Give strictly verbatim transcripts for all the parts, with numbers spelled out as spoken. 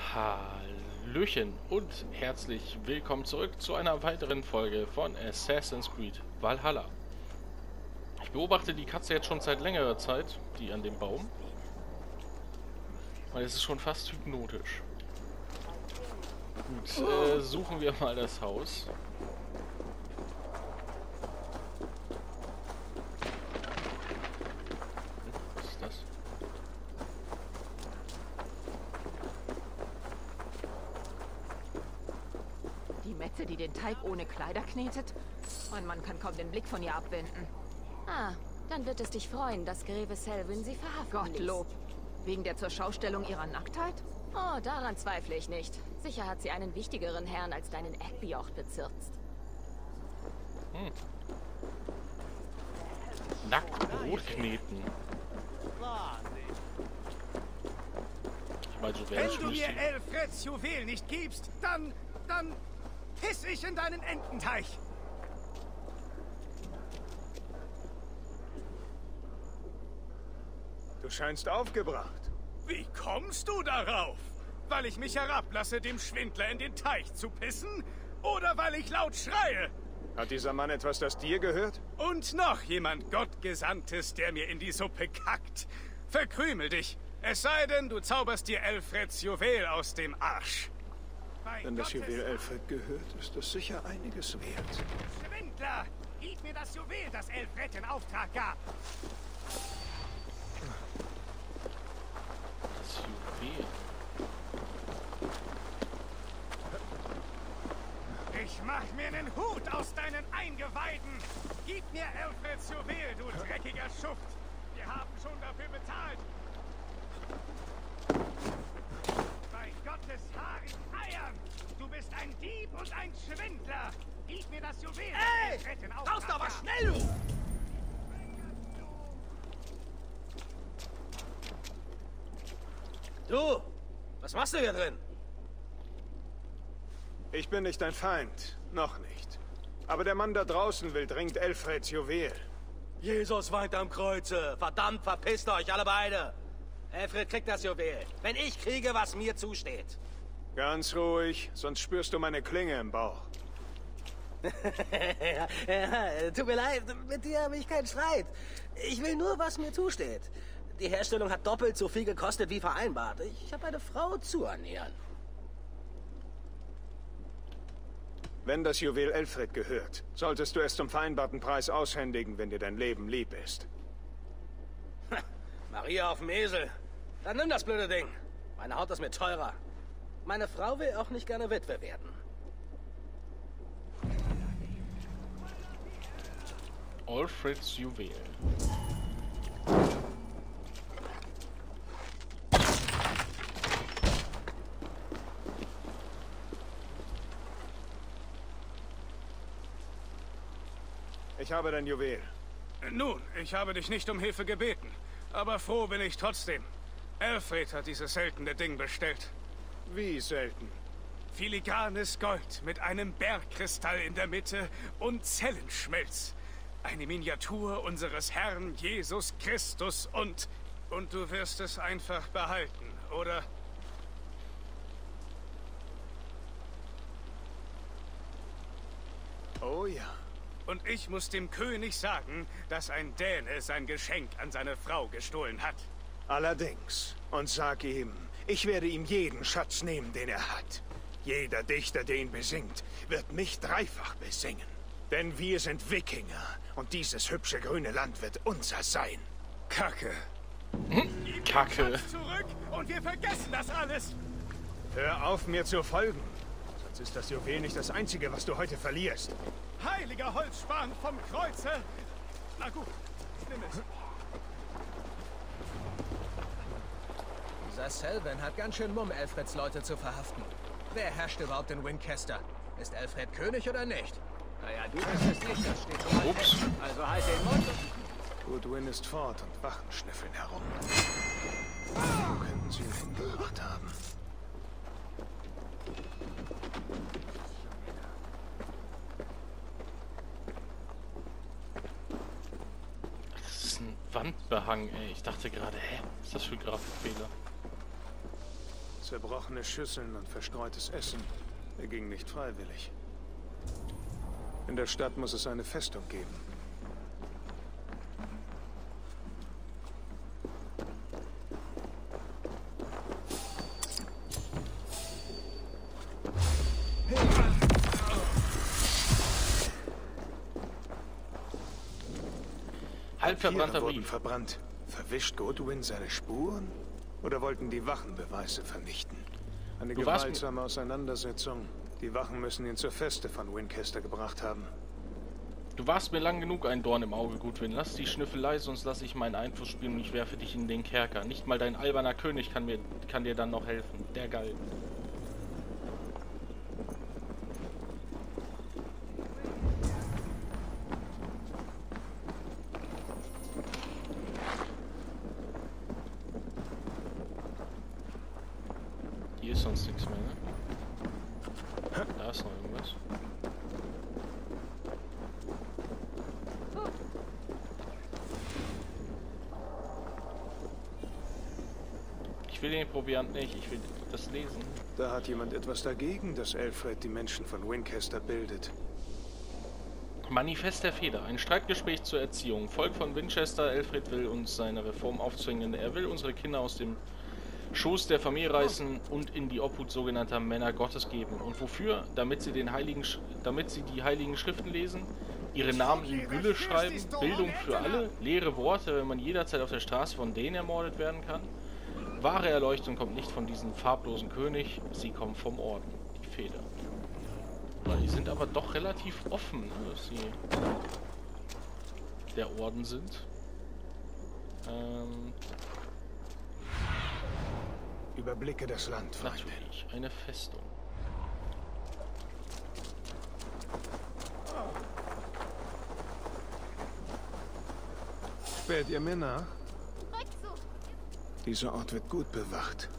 Hallöchen und herzlich willkommen zurück zu einer weiteren Folge von Assassin's Creed Valhalla. Ich beobachte die Katze jetzt schon seit längerer Zeit, die an dem Baum. Weil es ist schon fast hypnotisch. Gut, äh, suchen wir mal das Haus. Was ist das? Die Mette, die den Teig ohne Kleider knetet? Mein Mann kann kaum den Blick von ihr abwenden. Ah, dann wird es dich freuen, dass Greve Selwyn sie verhaften ließ. Gottlob. Wegen der Zurschaustellung ihrer Nacktheit? Oh, daran zweifle ich nicht. Sicher hat sie einen wichtigeren Herrn als deinen Eckbiocht bezirzt. Hm. Nackt Brot kneten. Ich meine, so wäre Wenn du mir Elfreds Juwel nicht gibst, dann, dann piss ich in deinen Ententeich. Du scheinst aufgebracht. Wie kommst du darauf? Weil ich mich herablasse, dem Schwindler in den Teich zu pissen? Oder weil ich laut schreie? Hat dieser Mann etwas, das dir gehört? Und noch jemand Gottgesandtes, der mir in die Suppe kackt. Verkrümel dich. Es sei denn, du zauberst dir Elfreds Juwel aus dem Arsch. Bei Wenn das Gottes Juwel Elfred gehört, ist das sicher einiges wert. Schwindler! Gib mir das Juwel, das Elfred in Auftrag gab. das Juwel. Ich mach mir einen Hut aus deinen Eingeweiden. Gib mir Elfreds Juwel, du dreckiger Schuft. Wir haben schon dafür bezahlt. Bei Gottes haarigen Eiern. Du bist ein Dieb und ein Schwindler. Gib mir das Juwel. Ey! Elfred in Raus da, Auftrag aber gab. schnell, du! Du! Was machst du hier drin? Ich bin nicht dein Feind. Noch nicht. Aber der Mann da draußen will dringend Elfreds Juwel. Jesus weint am Kreuze. Verdammt, verpisst euch, alle beide. Elfred kriegt das Juwel. Wenn ich kriege, was mir zusteht. Ganz ruhig, sonst spürst du meine Klinge im Bauch. ja, ja, tut mir leid, mit dir habe ich keinen Streit. Ich will nur, was mir zusteht. Die Herstellung hat doppelt so viel gekostet wie vereinbart. Ich habe eine Frau zu ernähren. Wenn das Juwel Elfred gehört, solltest du es zum vereinbarten Preis aushändigen, wenn dir dein Leben lieb ist. Maria auf dem Esel. Dann nimm das blöde Ding. Meine Haut ist mir teurer. Meine Frau will auch nicht gerne Witwe werden. Elfreds Juwel. Ich habe dein Juwel. Nun, ich habe dich nicht um Hilfe gebeten. Aber froh bin ich trotzdem. Elfred hat dieses seltene Ding bestellt. Wie selten. Filigranes Gold mit einem Bergkristall in der Mitte und Zellenschmelz. Eine Miniatur unseres Herrn Jesus Christus und... Und du wirst es einfach behalten, oder? Oh ja. Und ich muss dem König sagen, dass ein Däne sein Geschenk an seine Frau gestohlen hat. Allerdings. Und sag ihm, ich werde ihm jeden Schatz nehmen, den er hat. Jeder Dichter, der ihn besingt, wird mich dreifach besingen. Denn wir sind Wikinger und dieses hübsche grüne Land wird unser sein. Kacke. Hm? Kacke. Schatz zurück und wir vergessen das alles. Hör auf, mir zu folgen. Sonst ist das Juwel nicht das Einzige, was du heute verlierst. Heiliger Holzspan vom Kreuze. Na gut, nimm es. Dieser Selwyn hat ganz schön Mumm, Elfreds Leute zu verhaften. Wer herrscht überhaupt in Winchester? Ist Elfred König oder nicht? Naja, du bist es nicht, das steht so weit Ups. weg. Also halt den Mund. Goodwin ist fort und Wachen schnüffeln herum. Wo könnten sie ihn hingebracht haben? Das ist ein Wandbehang, ey. Ich dachte gerade, hä? Was ist das für ein Grafikfehler? Zerbrochene Schüsseln und verstreutes Essen. Er ging nicht freiwillig. In der Stadt muss es eine Festung geben. Halbverbrannter wurden Brief. verbrannt. Verwischt Godwyn seine Spuren? Oder wollten die Wachen Beweise vernichten? Eine Du warst gewaltsame Auseinandersetzung. Die Wachen müssen ihn zur Feste von Winchester gebracht haben. Du warst mir lang genug ein Dorn im Auge, Godwyn. Lass die Schnüffelei, sonst lasse ich meinen Einfluss spielen und ich werfe dich in den Kerker. Nicht mal dein alberner König kann, mir, kann dir dann noch helfen. Der Gall. Hier ist sonst nichts mehr, ne? Da ist noch irgendwas. Ich will den Proviant nicht, ich will das lesen. Da hat jemand etwas dagegen, dass Alfred die Menschen von Winchester bildet. Manifest der Feder. Ein Streitgespräch zur Erziehung. Volk von Winchester. Alfred will uns seine Reform aufzwingen. Er will unsere Kinder aus dem Schoß der Familie reißen und in die Obhut sogenannter Männer Gottes geben. Und wofür? Damit sie, den Heiligen, Sch damit sie die Heiligen Schriften lesen, ihre Namen in Gülle schreiben, Bildung für alle, leere Worte, wenn man jederzeit auf der Straße von denen ermordet werden kann. Wahre Erleuchtung kommt nicht von diesem farblosen König, sie kommt vom Orden, die Feder. Die sind aber doch relativ offen, ne, dass sie der Orden sind. Ähm, Überblicke das Land, Freundin. natürlich, eine Festung. Späht ihr mir nach? Dieser Ort wird gut bewacht.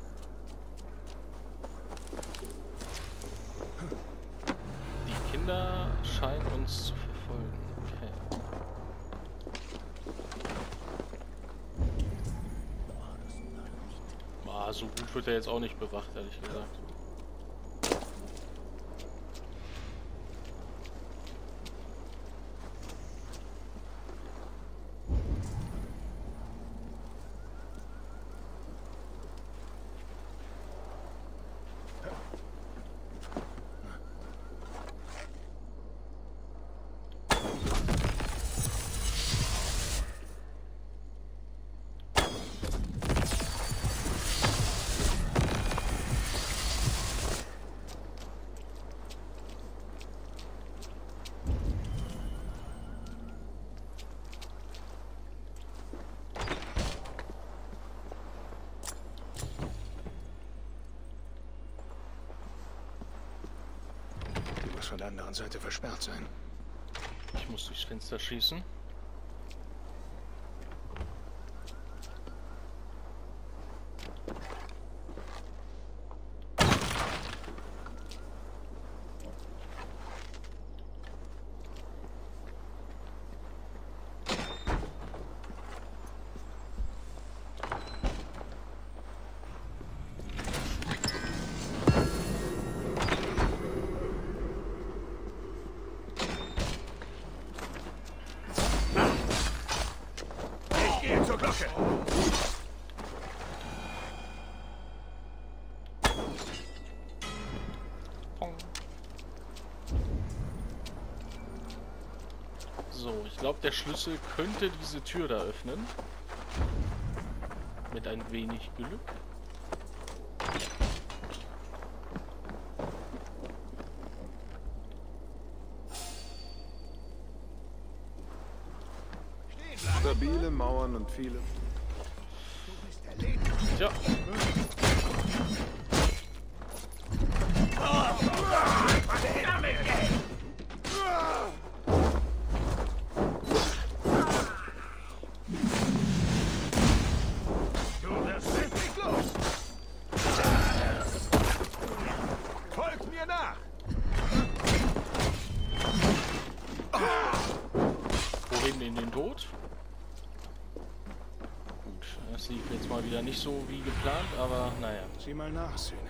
Die Kinder scheinen uns zu verfolgen. Okay. Ah, so gut wird er jetzt auch nicht bewacht, ehrlich gesagt. Von der anderen Seite versperrt sein. Ich muss durchs Fenster schießen. Zur Glocke! So, ich glaube, der Schlüssel könnte diese Tür da öffnen. Mit ein wenig Glück. Stabile Mauern und viele... Tja. Du wirst wirklich los! Folgt mir nach! Wohin in den Tod? Gut, das lief jetzt mal mal wieder nicht so wie geplant, aber naja. Sieh mal nach, Söhne.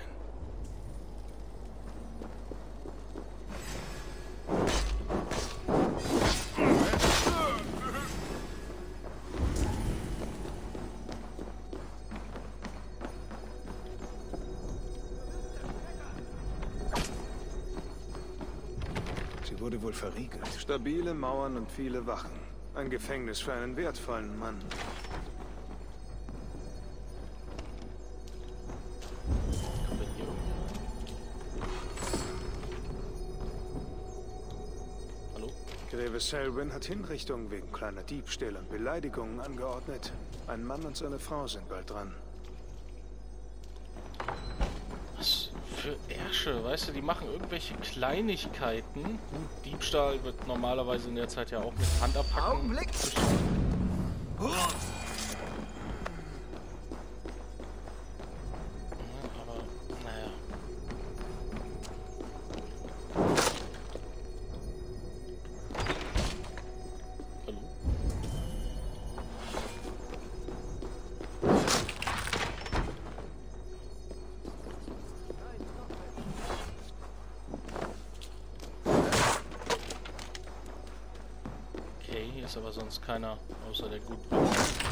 Sie wurde wohl verriegelt. Stabile Mauern und viele Wachen. Ein Gefängnis für einen wertvollen Mann. Kommt denn hier irgendwo? Hallo? Greve Selwyn hat Hinrichtungen wegen kleiner Diebstähle und Beleidigungen angeordnet. Ein Mann und seine Frau sind bald dran. Was für Ärsche, weißt du, die machen irgendwelche Kleinigkeiten. Gut, Diebstahl wird normalerweise in der Zeit ja auch mit Hand abhacken. Augenblick! Aber, naja. Hallo? Okay, hier ist aber sonst keiner außer der Gutwitz.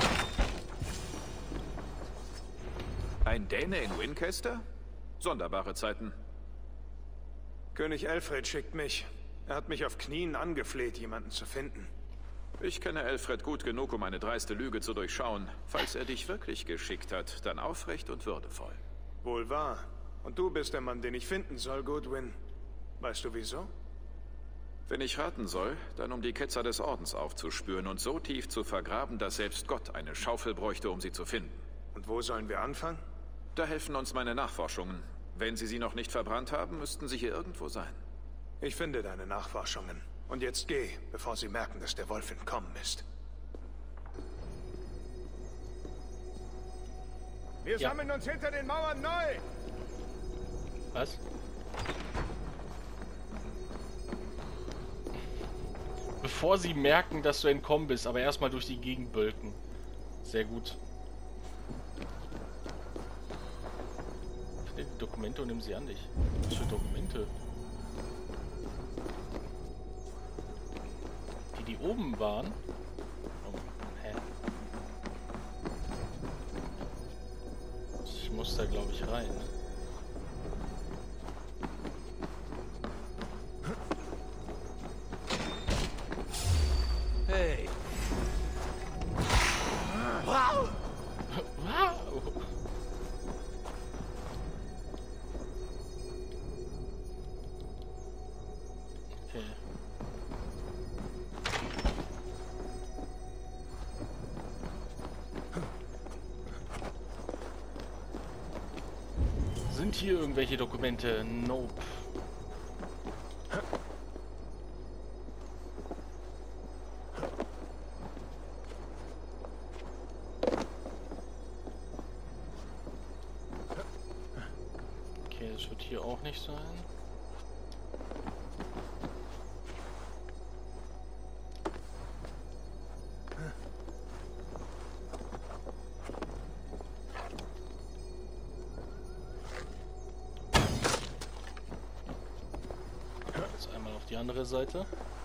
Ein Däne in Winchester? Sonderbare Zeiten. König Alfred schickt mich. Er hat mich auf Knien angefleht, jemanden zu finden. Ich kenne Alfred gut genug, um eine dreiste Lüge zu durchschauen. Falls er dich wirklich geschickt hat, dann aufrecht und würdevoll. Wohl wahr. Und du bist der Mann, den ich finden soll, Goodwin. Weißt du wieso? Wenn ich raten soll, dann um die Ketzer des Ordens aufzuspüren und so tief zu vergraben, dass selbst Gott eine Schaufel bräuchte, um sie zu finden. Und wo sollen wir anfangen? Da helfen uns meine Nachforschungen. Wenn Sie sie noch nicht verbrannt haben, müssten sie hier irgendwo sein. Ich finde deine Nachforschungen. Und jetzt geh, bevor sie merken, dass der Wolf entkommen ist. Wir Ja. sammeln uns hinter den Mauern neu! Was? Bevor sie merken, dass du entkommen bist, aber erstmal durch die Gegend bölken. Sehr gut. Finde die Dokumente und nimm sie an dich. Was für Dokumente? Die, die oben waren? Oh, hä? Ich muss da, glaube ich, rein. Hey, Wow! Okay. Sind hier irgendwelche Dokumente? Nope. Okay, das wird hier auch nicht sein. Jetzt einmal auf die andere Seite.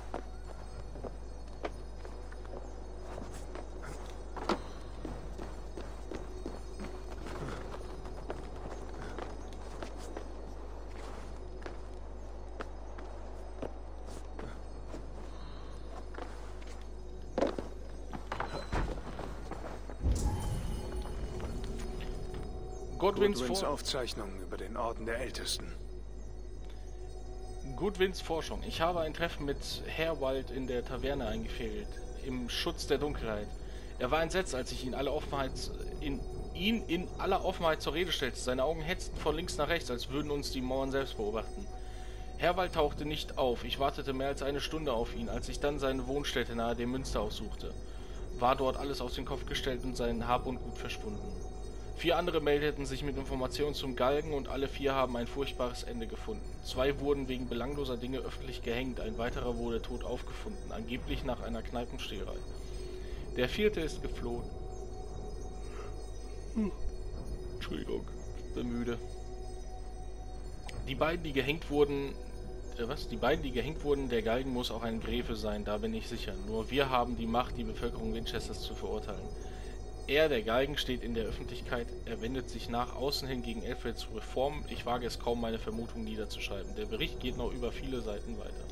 Goodwins Goodwins Vor Aufzeichnungen über den Orden der Ältesten. Goodwins Forschung. Ich habe ein Treffen mit Herwald in der Taverne eingefädelt, im Schutz der Dunkelheit. Er war entsetzt, als ich ihn, alle Offenheit, in, ihn in aller Offenheit zur Rede stellte. Seine Augen hetzten von links nach rechts, als würden uns die Mauern selbst beobachten. Herwald tauchte nicht auf. Ich wartete mehr als eine Stunde auf ihn, als ich dann seine Wohnstätte nahe dem Münster aufsuchte. War dort alles auf den Kopf gestellt und sein Hab und Gut verschwunden. Vier andere meldeten sich mit Informationen zum Galgen und alle vier haben ein furchtbares Ende gefunden. Zwei wurden wegen belangloser Dinge öffentlich gehängt, ein weiterer wurde tot aufgefunden, angeblich nach einer Kneipensteherei. Der vierte ist geflohen. Entschuldigung, bin müde. Die beiden, die gehängt wurden... Äh, was? Die beiden, die gehängt wurden, der Galgen muss auch ein Gräfe sein, da bin ich sicher. Nur wir haben die Macht, die Bevölkerung Winchesters zu verurteilen. Er, der Galgen, steht in der Öffentlichkeit. Er wendet sich nach außen hin gegen Aelfreds Reform. Ich wage es kaum, meine Vermutung niederzuschreiben. Der Bericht geht noch über viele Seiten weiter.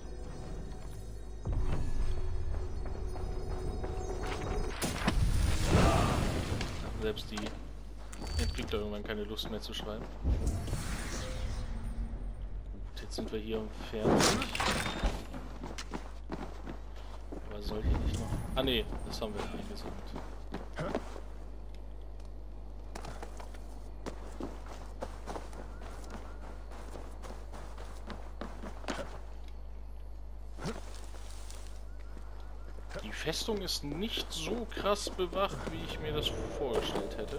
Selbst die Entwickler irgendwann keine Lust mehr zu schreiben. Gut, jetzt sind wir hier fertig. Aber soll hier nicht noch... Ah ne, das haben wir eingesammelt. Die Festung ist nicht so krass bewacht, wie ich mir das vorgestellt hätte.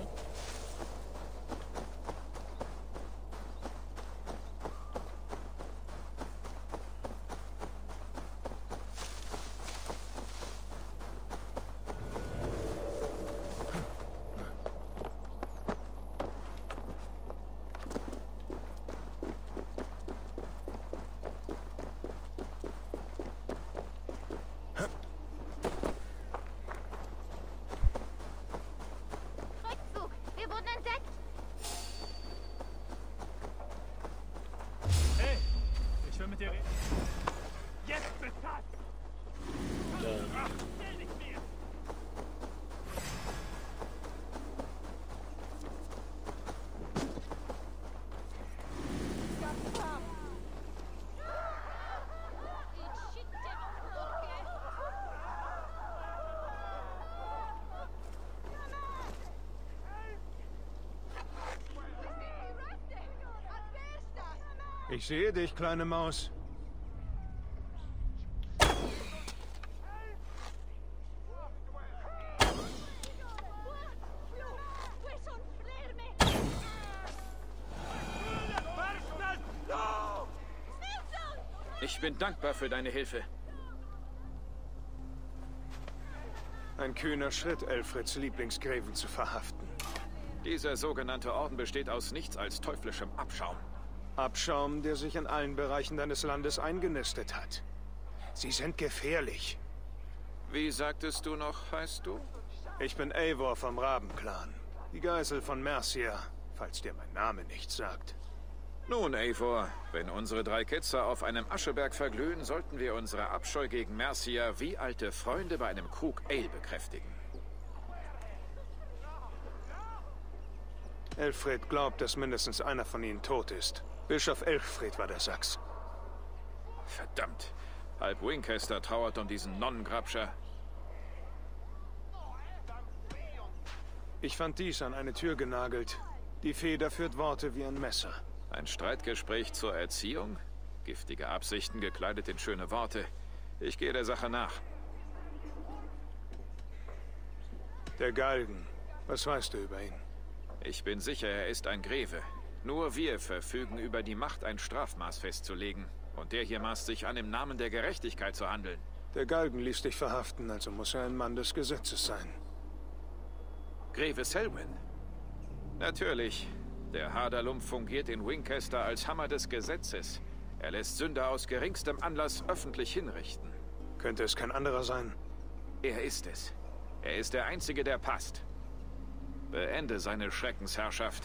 Ich sehe dich, kleine Maus. Ich bin dankbar für deine Hilfe. Ein kühner Schritt, Aelfreds Lieblingsgräven zu verhaften. Dieser sogenannte Orden besteht aus nichts als teuflischem Abschaum. Abschaum, der sich in allen Bereichen deines Landes eingenistet hat. Sie sind gefährlich. Wie sagtest du noch, heißt du? Ich bin Eivor vom Rabenclan. Die Geisel von Mercia, falls dir mein Name nichts sagt. Nun, Eivor, wenn unsere drei Ketzer auf einem Ascheberg verglühen, sollten wir unsere Abscheu gegen Mercia wie alte Freunde bei einem Krug Ale bekräftigen. Aelfred glaubt, dass mindestens einer von ihnen tot ist. Bischof Aelfred war der Sachs. Verdammt. Halb Winchester trauert um diesen Nonnengrabscher. Ich fand dies an eine Tür genagelt. Die Feder führt Worte wie ein Messer. Ein Streitgespräch zur Erziehung? Giftige Absichten gekleidet in schöne Worte. Ich gehe der Sache nach. Der Galgen. Was weißt du über ihn? Ich bin sicher, er ist ein Greve. Nur wir verfügen über die Macht, ein Strafmaß festzulegen. Und der hier maßt sich an, im Namen der Gerechtigkeit zu handeln. Der Galgen ließ dich verhaften, also muss er ein Mann des Gesetzes sein. Greve Selwyn? Natürlich. Der Haderlump fungiert in Winchester als Hammer des Gesetzes. Er lässt Sünder aus geringstem Anlass öffentlich hinrichten. Könnte es kein anderer sein? Er ist es. Er ist der Einzige, der passt. Beende seine Schreckensherrschaft.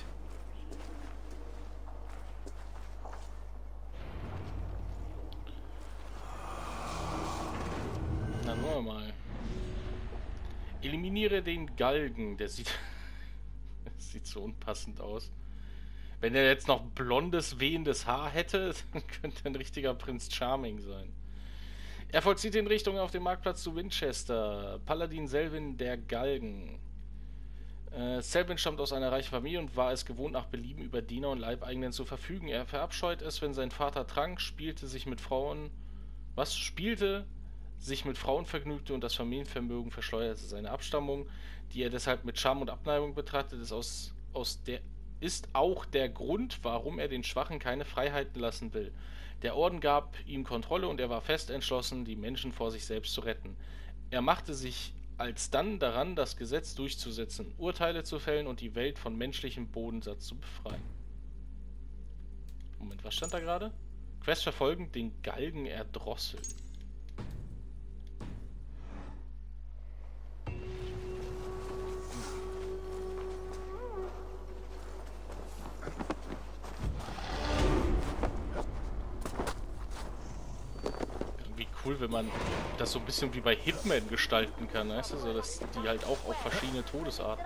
Na, nur mal. Eliminiere den Galgen. Der sieht... das sieht so unpassend aus. Wenn er jetzt noch blondes, wehendes Haar hätte, dann könnte er ein richtiger Prinz Charming sein. Er vollzieht in Richtung auf den Marktplatz zu Winchester. Paladin Selwyn der Galgen. Äh, Selwyn stammt aus einer reichen Familie und war es gewohnt, nach Belieben über Diener und Leibeigenen zu verfügen. Er verabscheut es, wenn sein Vater trank, spielte sich mit Frauen... Was? Spielte, sich mit Frauen vergnügte und das Familienvermögen verschleuderte. Seine Abstammung, die er deshalb mit Scham und Abneigung betrachtet, ist, aus, aus der, ist auch der Grund, warum er den Schwachen keine Freiheiten lassen will. Der Orden gab ihm Kontrolle und er war fest entschlossen, die Menschen vor sich selbst zu retten. Er machte sich alsdann daran, das Gesetz durchzusetzen, Urteile zu fällen und die Welt von menschlichem Bodensatz zu befreien. Moment, was stand da gerade? Quest verfolgen, den Galgen erdrosseln. Cool, wenn man das so ein bisschen wie bei Hitman gestalten kann, weißt du, so dass die halt auch auf verschiedene Todesarten.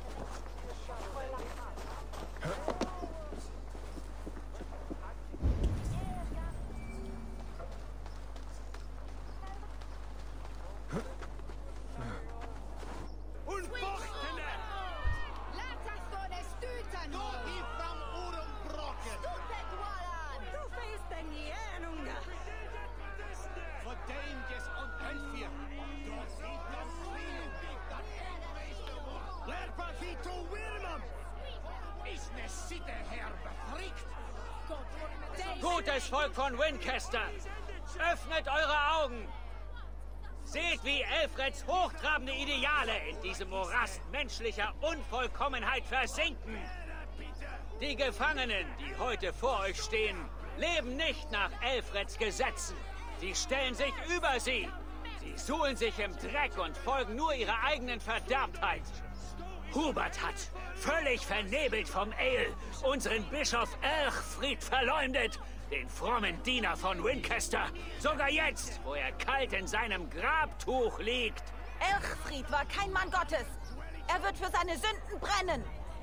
Gutes Volk von Winchester, öffnet eure Augen! Seht, wie Aelfreds hochtrabende Ideale in diesem Morast menschlicher Unvollkommenheit versinken! Die Gefangenen, die heute vor euch stehen, leben nicht nach Aelfreds Gesetzen. Sie stellen sich über sie. Sie suhlen sich im Dreck und folgen nur ihrer eigenen Verderbtheit. Hubert hat, völlig vernebelt vom Ale, unseren Bischof Elchfried verleumdet, den frommen Diener von Winchester. Sogar jetzt, wo er kalt in seinem Grabtuch liegt. Elchfried war kein Mann Gottes. Er wird für seine Sünden brennen.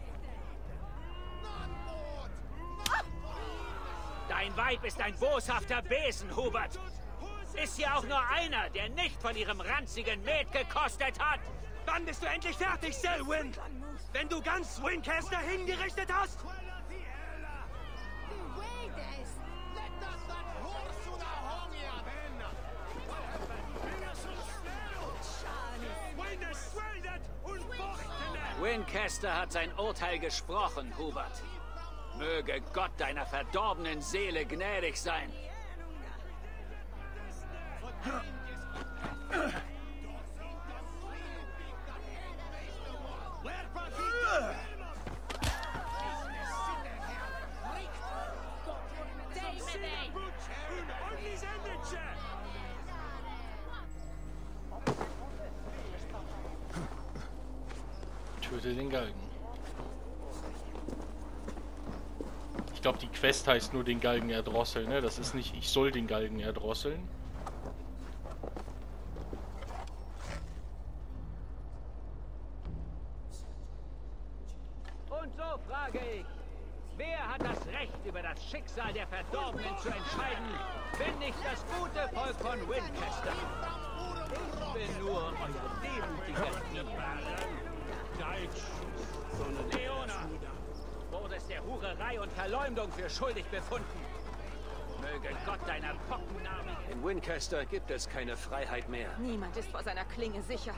Dein Weib ist ein boshafter Besen, Hubert. Ist hier auch nur einer, der nicht von ihrem ranzigen Met gekostet hat? Wann bist du endlich fertig, Selwyn? Wenn du ganz Winchester hingerichtet hast? Winchester hat sein Urteil gesprochen, Hubert. Möge Gott deiner verdorbenen Seele gnädig sein. Töte den Galgen. Ich glaube, die Quest heißt nur den Galgen erdrosseln, ne? Das ist nicht, ich soll den Galgen erdrosseln. Und so frage ich, wer hat das Recht, über das Schicksal der Verdorbenen zu entscheiden, wenn nicht das gute Volk von Winchester? Ich bin nur euer demütiger Diener. Leona, wurdest der Hurerei und Verleumdung für schuldig befunden. Möge Gott deiner Pockennarben... In Winchester gibt es keine Freiheit mehr. Niemand ist vor seiner Klinge sicher.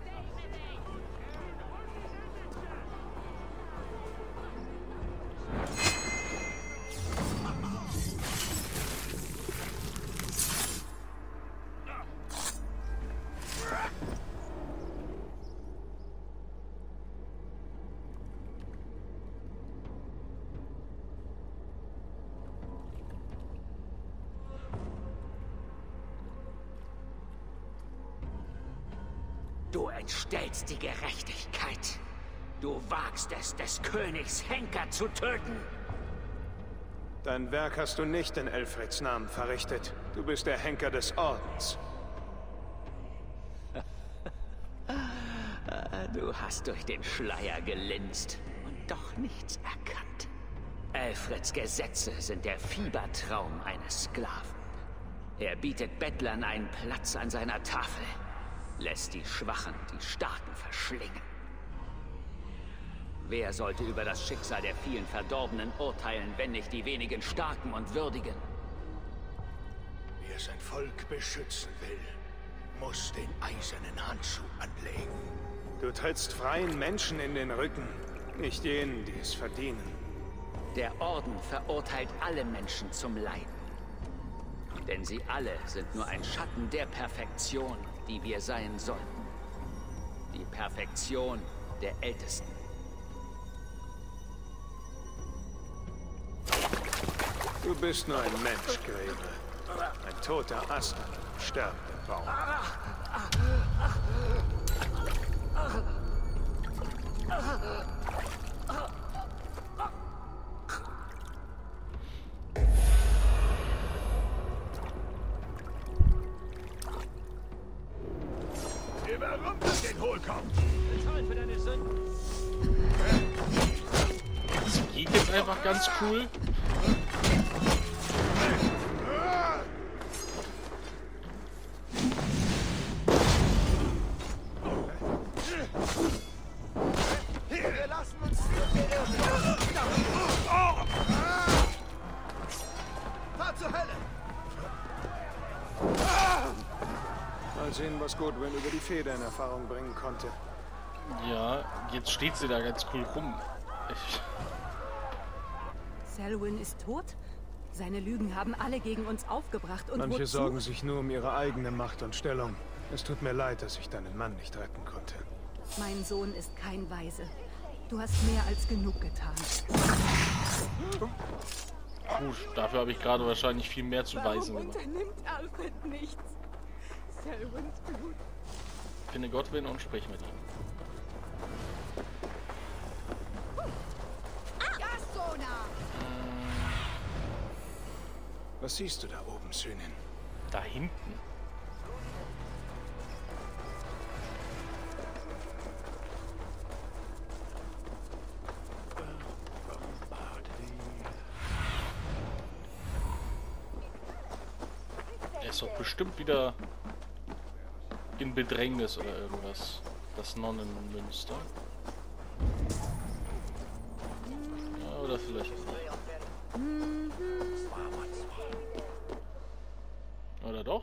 Du entstellst die Gerechtigkeit. Du wagst es, des Königs Henker zu töten. Dein Werk hast du nicht in Aelfreds Namen verrichtet. Du bist der Henker des Ordens. Du hast durch den Schleier gelinst und doch nichts erkannt. Aelfreds Gesetze sind der Fiebertraum eines Sklaven. Er bietet Bettlern einen Platz an seiner Tafel. Lässt die Schwachen die Starken verschlingen. Wer sollte über das Schicksal der vielen Verdorbenen urteilen, wenn nicht die wenigen Starken und Würdigen? Wer sein Volk beschützen will, muss den eisernen Handschuh anlegen. Du trittst freien Menschen in den Rücken, nicht jenen, die es verdienen. Der Orden verurteilt alle Menschen zum Leiden. Denn sie alle sind nur ein Schatten der Perfektion, die wir sein sollten. Die Perfektion der Ältesten. Du bist nur ein Mensch, Greve. Ein toter Ast an einem sterbenden Baum. Wir werden runter den Hohlkopf. Bezahlen für deine Sünden. Das geht jetzt einfach ganz cool. Wir lassen uns Fahr zur Hölle! Mal sehen, was Goodwin über die Feder in Erfahrung bringen konnte. Ja, jetzt steht sie da ganz cool rum. Ich Selwyn ist tot? Seine Lügen haben alle gegen uns aufgebracht und Manche wozu? sorgen sich nur um ihre eigene Macht und Stellung. Es tut mir leid, dass ich deinen Mann nicht retten konnte. Mein Sohn ist kein Weise. Du hast mehr als genug getan. Gut, dafür habe ich gerade wahrscheinlich viel mehr zu weisen Warum gemacht. unternimmt Alfred nichts? Selwyns Blut. Finde Godwin und sprich mit ihm. Was siehst du da oben, Söhnin? Da hinten. Er ist doch bestimmt wieder in Bedrängnis oder irgendwas. Das Nonnenmünster. Ja, oder vielleicht. Oder doch?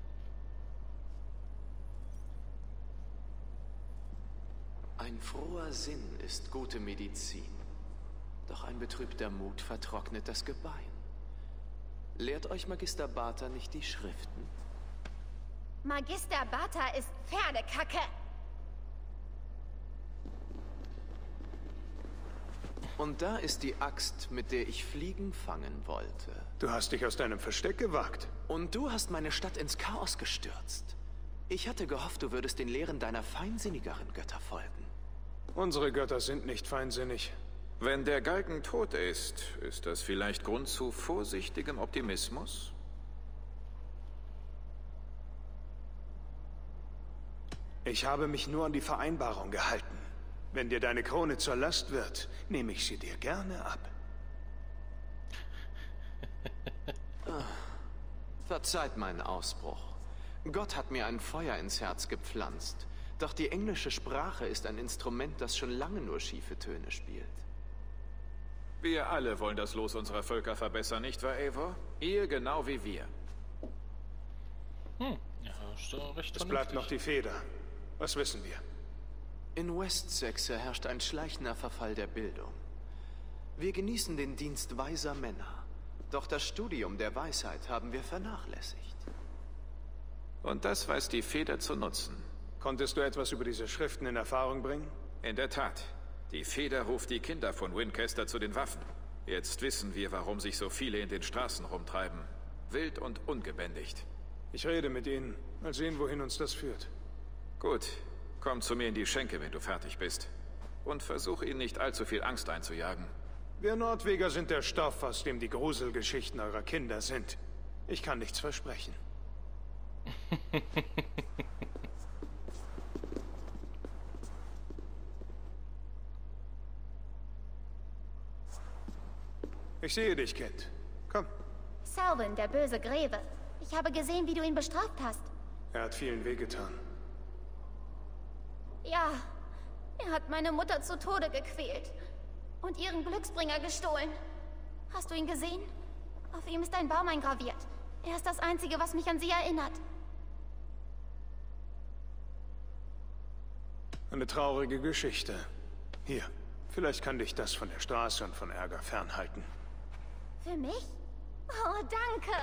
Ein froher Sinn ist gute Medizin. Doch ein betrübter Mut vertrocknet das Gebein. Lehrt euch Magister Bata nicht die Schriften? Magister Bata ist Pferdekacke. Und da ist die Axt, mit der ich Fliegen fangen wollte. Du hast dich aus deinem Versteck gewagt. Und du hast meine Stadt ins Chaos gestürzt. Ich hatte gehofft, du würdest den Lehren deiner feinsinnigeren Götter folgen. Unsere Götter sind nicht feinsinnig. Wenn der Galgen tot ist, ist das vielleicht Grund zu vorsichtigem Optimismus? Ich habe mich nur an die Vereinbarung gehalten. Wenn dir deine Krone zur Last wird, nehme ich sie dir gerne ab. Verzeiht meinen Ausbruch. Gott hat mir ein Feuer ins Herz gepflanzt. Doch die englische Sprache ist ein Instrument, das schon lange nur schiefe Töne spielt. Wir alle wollen das Los unserer Völker verbessern, nicht wahr, Eivor? Ihr genau wie wir. Hm, ja, ist doch recht Es bleibt noch die Feder. Was wissen wir? In Westsexe herrscht ein schleichender Verfall der Bildung. Wir genießen den Dienst weiser Männer. Doch das Studium der Weisheit haben wir vernachlässigt. Und das weiß die Feder zu nutzen. Konntest du etwas über diese Schriften in Erfahrung bringen? In der Tat. Die Feder ruft die Kinder von Winchester zu den Waffen. Jetzt wissen wir, warum sich so viele in den Straßen rumtreiben. Wild und ungebändigt. Ich rede mit ihnen. Mal sehen, wohin uns das führt. Gut. Komm zu mir in die Schenke, wenn du fertig bist. Und versuch ihnen nicht allzu viel Angst einzujagen. Wir Nordweger sind der Stoff, aus dem die Gruselgeschichten eurer Kinder sind. Ich kann nichts versprechen. Ich sehe dich, Kind. Komm. Selwyn, der böse Greve. Ich habe gesehen, wie du ihn bestraft hast. Er hat vielen wehgetan. Ja, er hat meine Mutter zu Tode gequält. Und ihren Glücksbringer gestohlen. Hast du ihn gesehen? Auf ihm ist ein Baum eingraviert. Er ist das Einzige, was mich an sie erinnert. Eine traurige Geschichte. Hier, vielleicht kann dich das von der Straße und von Ärger fernhalten. Für mich? Oh, danke.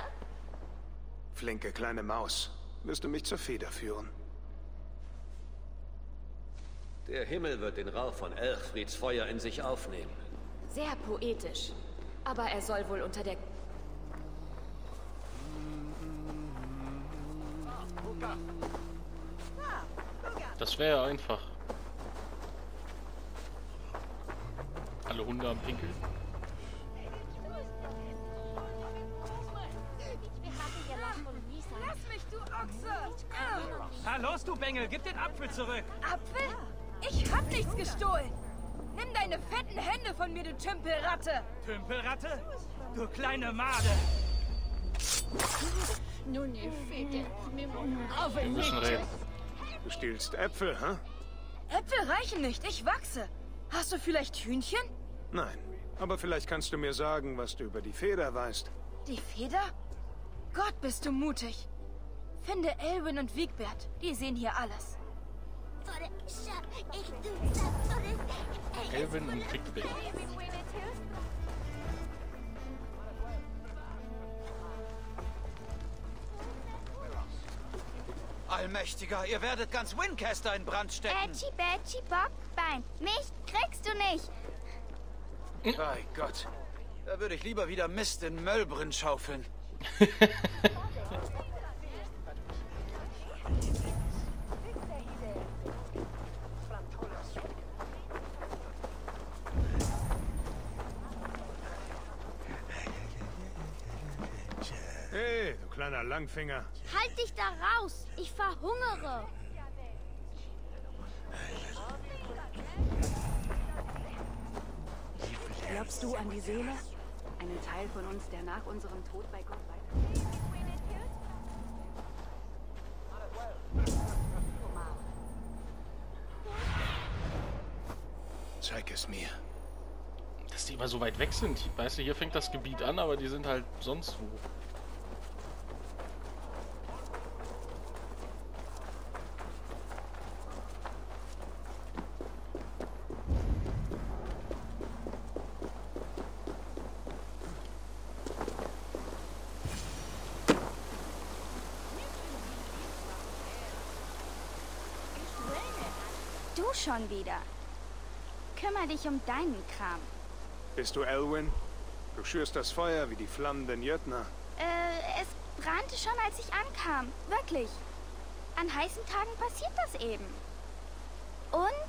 Flinke kleine Maus. Wirst du mich zur Feder führen? Der Himmel wird den Rauch von Elfrieds Feuer in sich aufnehmen. Sehr poetisch. Aber er soll wohl unter der... Das wäre ja einfach. Alle Hunde am Pinkeln. Lass mich, du Ochse! Na los, du Bengel, gib den Apfel zurück! Apfel? Ich hab nichts gestohlen! Nimm deine fetten Hände von mir, du Tümpelratte! Tümpelratte? Du kleine Made! Wir müssen reden. Du stiehlst Äpfel, hä? Äpfel reichen nicht, ich wachse. Hast du vielleicht Hühnchen? Nein. Aber vielleicht kannst du mir sagen, was du über die Feder weißt. Die Feder? Gott, bist du mutig. Finde Elwyn und Wiegbert. Die sehen hier alles. Elwyn und Wiegbert. Allmächtiger, ihr werdet ganz Winchester in Brand stecken. Ätschi, Bätschi, Bockbein. Mich kriegst du nicht. Bei Gott. Da würde ich lieber wieder Mist in Möllbrünn schaufeln. Hey, du kleiner Langfinger. Halt dich da raus. Ich verhungere. Glaubst du an die Seele? Einen Teil von uns, der nach unserem Tod bei Gott weiter... Zeig es mir. Dass die immer so weit weg sind. Weißt du, hier fängt das Gebiet an, aber die sind halt sonst wo. Du schon wieder. Kümmer dich um deinen Kram. Bist du Elwyn? Du schürst das Feuer wie die flammenden Jötner. Äh, es brannte schon, als ich ankam. Wirklich. An heißen Tagen passiert das eben. Und?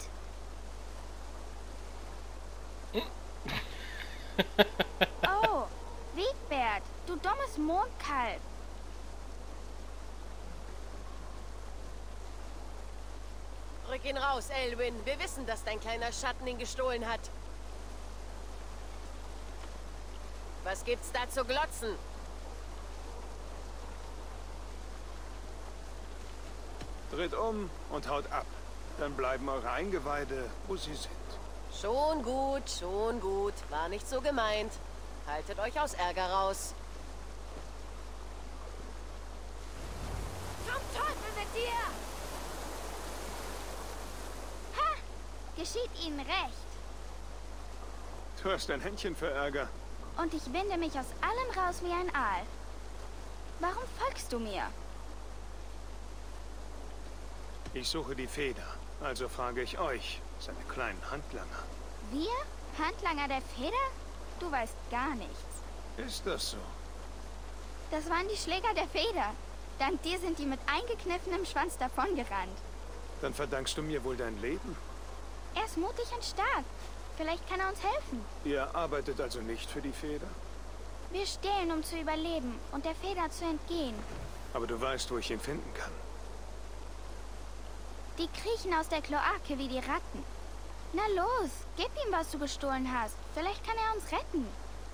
Oh, Wiegbert, du dummes Mondkalb. Rück ihn raus, Elwyn. Wir wissen, dass dein kleiner Schatten ihn gestohlen hat. Was gibt's da zu glotzen? Dreht um und haut ab. Dann bleiben eure Eingeweide, wo sie sind. Schon gut, schon gut. War nicht so gemeint. Haltet euch aus Ärger raus. Zum Teufel mit dir! Ha! Geschieht ihnen recht. Du hast ein Händchen für Ärger. Und ich winde mich aus allem raus wie ein Aal. Warum folgst du mir? Ich suche die Feder. Also frage ich euch, seine kleinen Handlanger. Wir? Handlanger der Feder? Du weißt gar nichts. Ist das so? Das waren die Schläger der Feder. Dank dir sind die mit eingekniffenem Schwanz davongerannt. Dann verdankst du mir wohl dein Leben. Er ist mutig und stark. Vielleicht kann er uns helfen. Ihr arbeitet also nicht für die Feder? Wir stehlen, um zu überleben und der Feder zu entgehen. Aber du weißt, wo ich ihn finden kann. Die kriechen aus der Kloake wie die Ratten. Na los, gib ihm, was du gestohlen hast. Vielleicht kann er uns retten.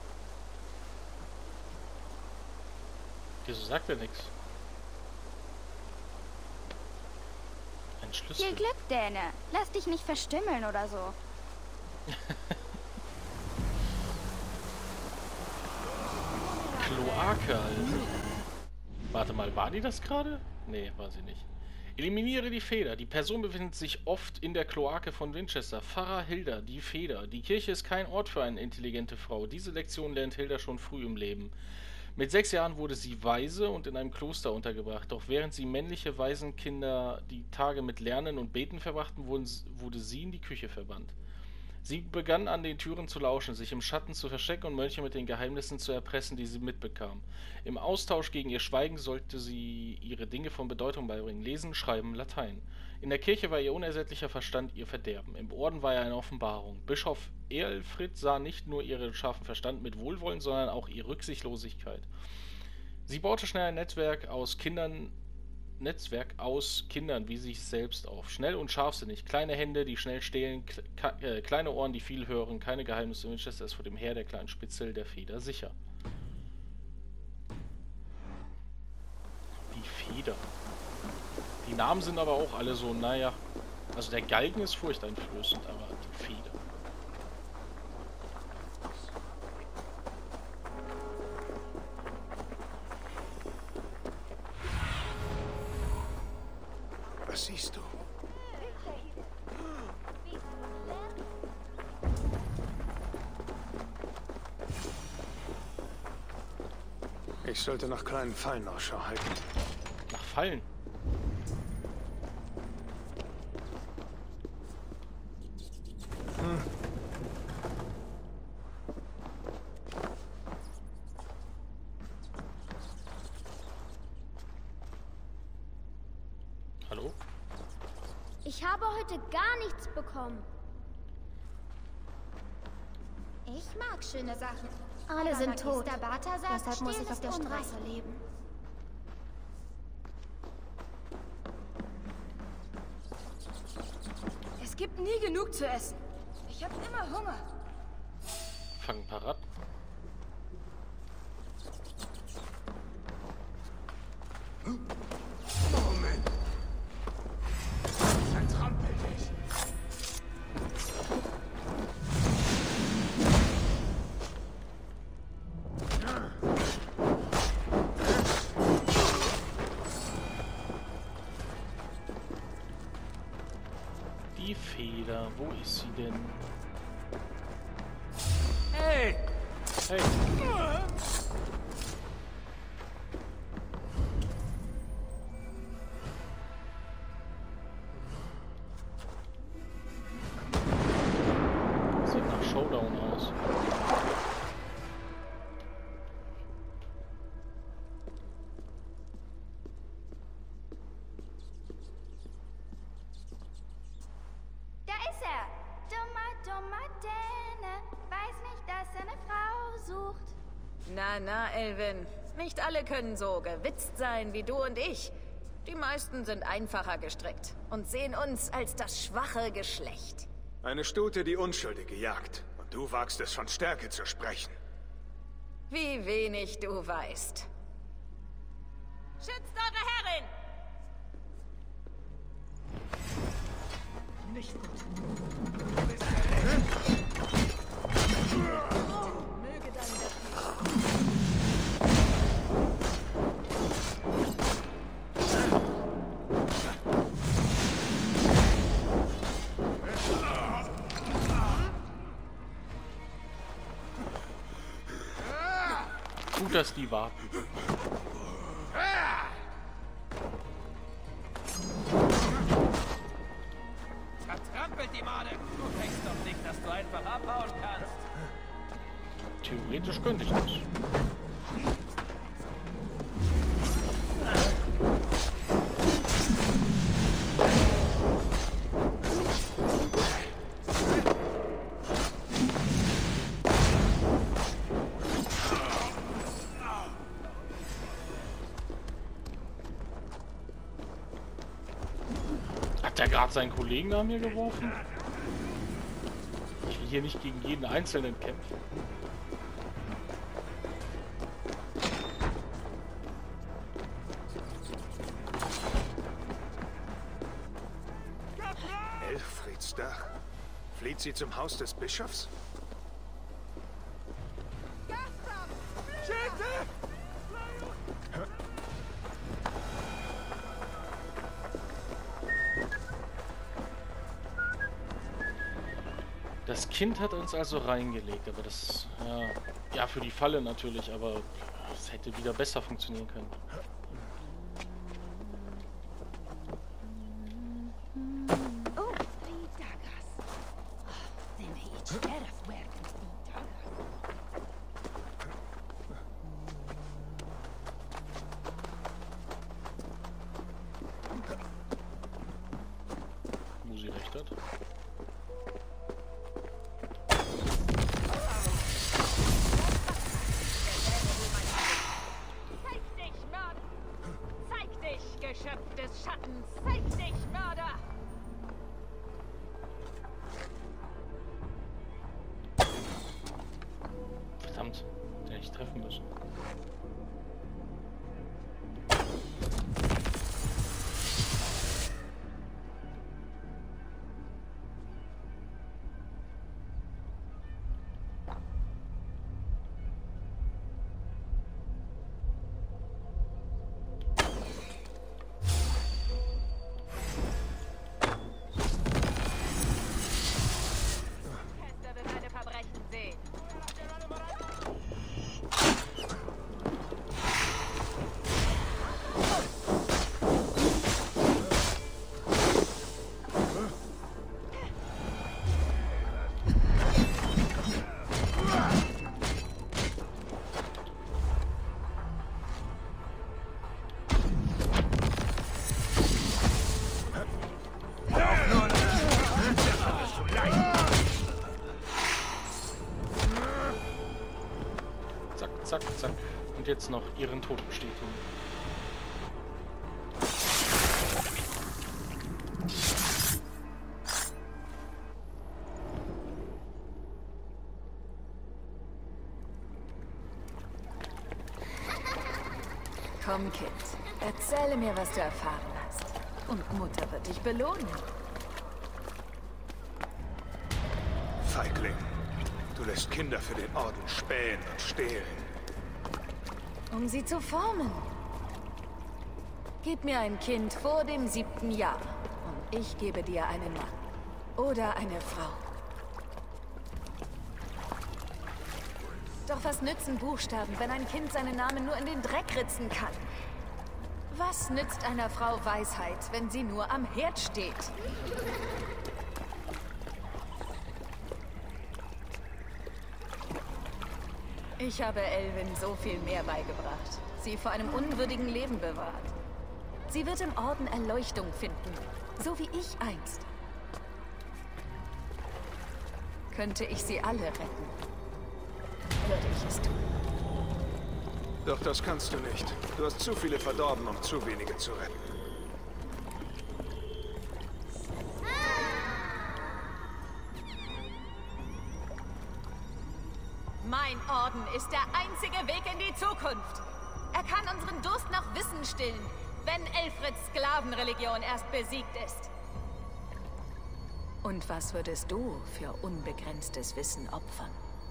Wieso sagt er nichts? Ein Schlüssel. Viel Glück, Däne. Lass dich nicht verstümmeln oder so. Kloake also. Warte mal, war die das gerade? Nee, war sie nicht. Eliminiere die Feder. Die Person befindet sich oft in der Kloake von Winchester. Pfarrer Hilda, die Feder. Die Kirche ist kein Ort für eine intelligente Frau. Diese Lektion lernt Hilda schon früh im Leben. Mit sechs Jahren wurde sie Waise und in einem Kloster untergebracht. Doch während sie männliche Waisenkinder die Tage mit Lernen und Beten verbrachten, wurden, wurde sie in die Küche verbannt. Sie begann an den Türen zu lauschen, sich im Schatten zu verstecken und Mönche mit den Geheimnissen zu erpressen, die sie mitbekam. Im Austausch gegen ihr Schweigen sollte sie ihre Dinge von Bedeutung beibringen: Lesen, Schreiben, Latein. In der Kirche war ihr unersättlicher Verstand ihr Verderben. Im Orden war er eine Offenbarung. Bischof Elfried sah nicht nur ihren scharfen Verstand mit Wohlwollen, sondern auch ihre Rücksichtslosigkeit. Sie baute schnell ein Netzwerk aus Kindern, Netzwerk aus Kindern wie sich selbst auf. Schnell und scharfsinnig. Kleine Hände, die schnell stehlen, kle äh, kleine Ohren, die viel hören, keine Geheimnisse. Winchester ist vor dem Heer der kleinen Spitzel der Feder sicher. Die Feder. Die Namen sind aber auch alle so, naja. Also der Galgen ist furchteinflößend, aber die Feder. Was siehst du? Ich sollte nach kleinen Fallen Ausschau halten. Nach Fallen? Hm. Hallo? Ich habe heute gar nichts bekommen. Ich mag schöne Sachen. Alle sind tot. Deshalb muss ich auf der Straße leben. Es gibt nie genug zu essen. Ich habe immer Hunger. Fang ein paar Ratten. Moment. Zertrampel dich. Die Feder, wo ist sie denn? Hey! Hey! Sieht nach Showdown aus. Da ist er. Dummer, dummer Däne. Weiß nicht, dass er eine Frau sucht. Na, na, Elvin. Nicht alle können so gewitzt sein wie du und ich. Die meisten sind einfacher gestrickt und sehen uns als das schwache Geschlecht. Eine Stute, die Unschuldige jagt. Und du wagst es, von Stärke zu sprechen. Wie wenig du weißt. Schützt eure Herrin! Nicht gut. Möge dein Gut, dass die warten. Vertrampelt die Made! Du denkst doch nicht, dass du einfach abhauen kannst. Theoretisch könnte ich das. Hat der gerade seinen Kollegen nach mir geworfen? Ich will hier nicht gegen jeden Einzelnen kämpfen. Elfrieds Dach. Flieht sie zum Haus des Bischofs? Das Kind hat uns also reingelegt, aber das, ja, Ja, für die Falle natürlich, aber es hätte wieder besser funktionieren können. Wo sie recht hat. Geschöpf des Schattens, zeig dich, Mörder! Verdammt, den hätte ich treffen müssen. Zack, zack. Und jetzt noch ihren Tod bestätigen. Komm, Kind. Erzähle mir, was du erfahren hast. Und Mutter wird dich belohnen. Feigling. Du lässt Kinder für den Orden spähen und stehlen. Um sie zu formen. Gib mir ein Kind vor dem siebten Jahr und ich gebe dir einen Mann. Oder eine Frau. Doch was nützen Buchstaben, wenn ein Kind seinen Namen nur in den Dreck ritzen kann? Was nützt einer Frau Weisheit, wenn sie nur am Herd steht? Ich habe Elwin so viel mehr beigebracht, sie vor einem unwürdigen Leben bewahrt. Sie wird im Orden Erleuchtung finden, so wie ich einst. Könnte ich sie alle retten, würde ich es tun. Doch das kannst du nicht. Du hast zu viele verdorben, um zu wenige zu retten. Mein Orden ist der einzige Weg in die Zukunft. Er kann unseren Durst nach Wissen stillen, wenn Elfreds Sklavenreligion erst besiegt ist. Und was würdest du für unbegrenztes Wissen opfern?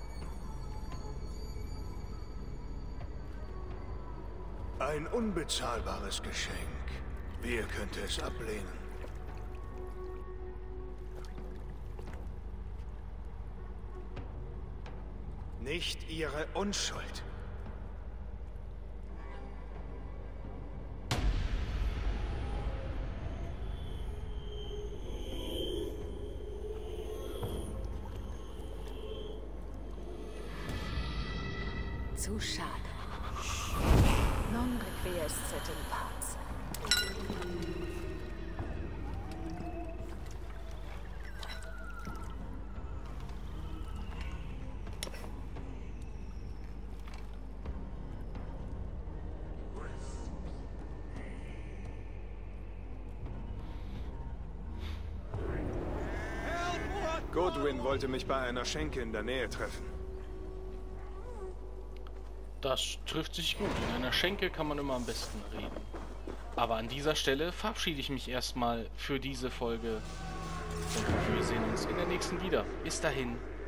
Ein unbezahlbares Geschenk. Wer könnte es ablehnen? Nicht ihre Unschuld. Zu schade. Non requiescet in pace. Godwyn wollte mich bei einer Schenke in der Nähe treffen. Das trifft sich gut. In einer Schenke kann man immer am besten reden. Aber an dieser Stelle verabschiede ich mich erstmal für diese Folge. Und wir sehen uns in der nächsten wieder. Bis dahin.